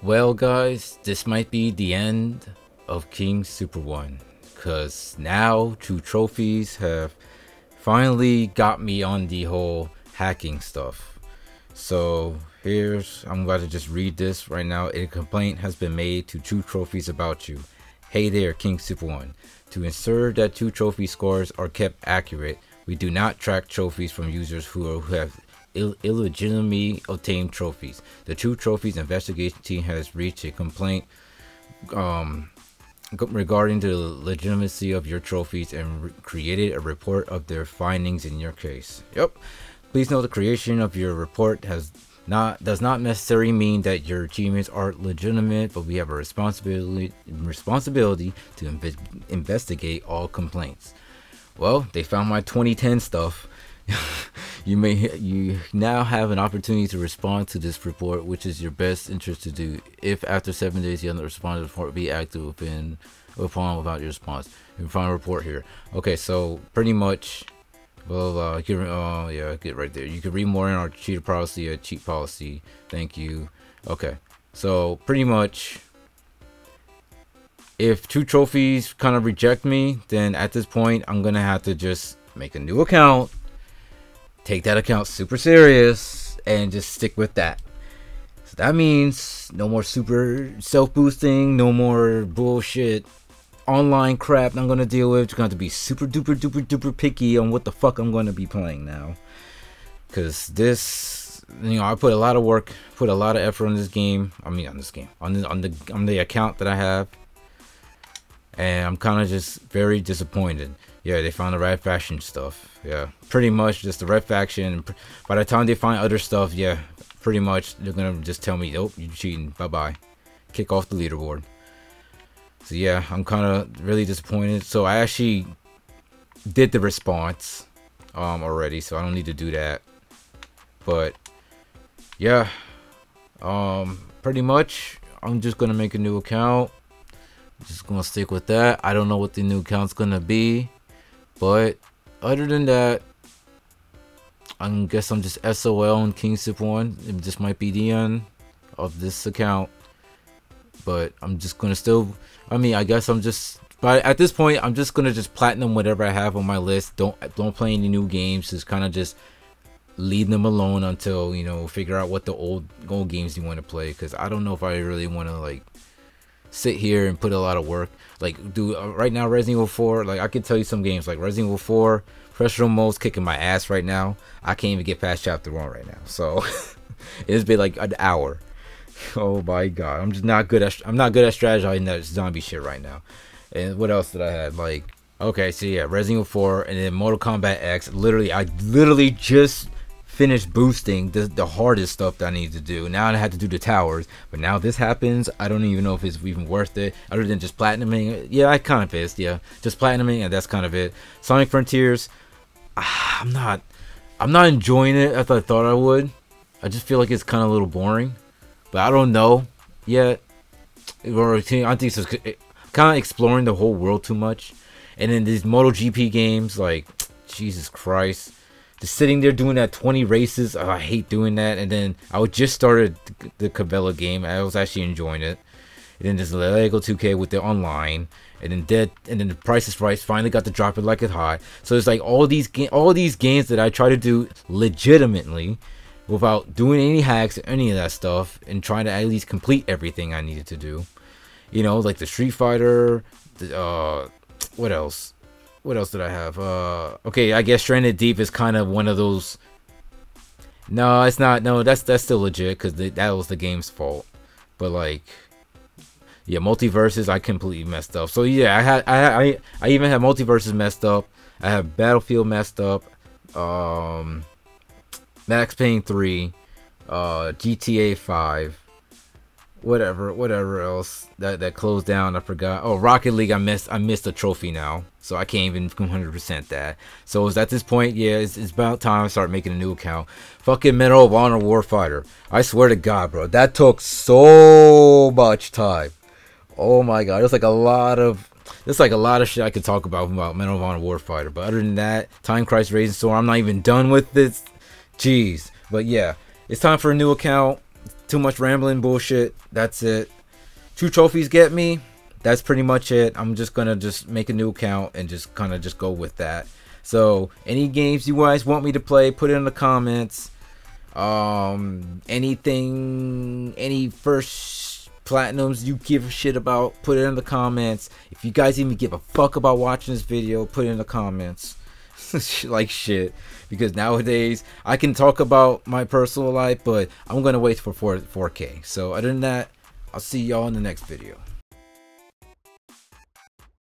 Well guys, this might be the end of KingSuperOne, because now True Trophies have finally got me on the whole hacking stuff. So I'm about to just read this right now. A complaint has been made to True Trophies about you. Hey there, KingSuperOne. To ensure that True Trophy scores are kept accurate, we do not track trophies from users who have illegitimately obtained trophies. The True Trophies investigation team has reached a complaint regarding the legitimacy of your trophies and created a report of their findings in your case. Yep. Please note the creation of your report does not necessarily mean that your achievements are legitimate, but we have a responsibility to investigate all complaints. Well, they found my 2010 stuff. You now have an opportunity to respond to this report, which is your best interest to do. If after 7 days you haven't responded, the report be active upon without your response. You can find a report here. Okay, so pretty much, well, yeah, get right there. You can read more in our cheater policy at cheat policy. Thank you. Okay, so pretty much, if True Trophies kind of reject me, then at this point I'm gonna have to just make a new account, take that account super serious, and just stick with that. So that means no more super self-boosting, no more bullshit online crap I'm gonna deal with. It's going to be super duper picky on what the fuck I'm gonna be playing now, because this, you know, I put a lot of work, put a lot of effort on this game. I mean, on the account that I have, and I'm kind of just very disappointed. Yeah, they found the red faction stuff. Yeah, pretty much just the red faction. By the time they find other stuff, yeah, pretty much they're gonna just tell me, "Nope, you're cheating. Bye bye." Kick off the leaderboard. So yeah, I'm kind of really disappointed. So I actually did the response already, so I don't need to do that. But yeah, pretty much I'm just gonna make a new account. Just gonna stick with that. I don't know what the new account's gonna be, but other than that, I guess I'm just SOL and KingSuperOne. This might be the end of this account, but I'm just gonna still, I mean, I guess I'm just, but at this point I'm just gonna just platinum whatever I have on my list. Don't play any new games. Just kind of just leave them alone until, you know, figure out what the old games you want to play, because I don't know if I really want to like sit here and put a lot of work, like do right now. Resident Evil 4, like I could tell you some games like Resident Evil 4 professional mode's kicking my ass right now. I can't even get past chapter 1 right now, so it's been like an hour. Oh my god, I'm just not good at strategizing that zombie shit right now. And what else did I have? Like, okay, so yeah, Resident Evil 4 and then Mortal Kombat X. I literally just finished boosting the hardest stuff that I need to do. Now I had to do the towers, but now this happens. I don't even know if it's even worth it, other than just platinuming. Yeah, I kind of is. Yeah, just platinuming, and that's kind of it. Sonic Frontiers, I'm not enjoying it as I thought I would. I just feel like it's kind of a little boring, but I don't know yet. I think it's kind of exploring the whole world too much. And then these MotoGP games, like, Jesus Christ, just sitting there doing that 20 races, I hate doing that. And then I just started the Cabela game. I was actually enjoying it. And then there's Lego 2K with the online, and then the Price is Right finally got to drop it like it's hot. So it's like all these games that I try to do legitimately without doing any hacks or any of that stuff, and trying to at least complete everything I needed to do. You know, like the Street Fighter, what else? What else did I have? Okay, I guess Stranded Deep is kind of one of those. No, it's not. No, that's still legit, because that was the game's fault. But like, yeah, Multiverses, I completely messed up. So yeah, I even had Multiverses messed up. I have Battlefield messed up. Max Payne 3, GTA 5. Whatever else that closed down. I forgot. Oh, Rocket League, I missed a trophy now, so I can't even 100% that. So it's at this point, yeah, it's about time I start making a new account. Fucking Medal of Honor Warfighter, I swear to God, bro, that took so much time. Oh my god, there's like a lot of shit I could talk about Medal of Honor Warfighter, but other than that, Time Crisis Raging Storm, I'm not even done with this. Jeez. But yeah, it's time for a new account. too much rambling bullshit. That's it. 2 trophies get me. That's pretty much it. I'm just gonna just make a new account and just kind of just go with that. So any games you guys want me to play, put it in the comments. Anything, any first platinums you give a shit about, put it in the comments. If you guys even give a fuck about watching this video, put it in the comments. Like shit, because nowadays I can talk about my personal life, but I'm gonna wait for 4K. So other than that, I'll see y'all in the next video.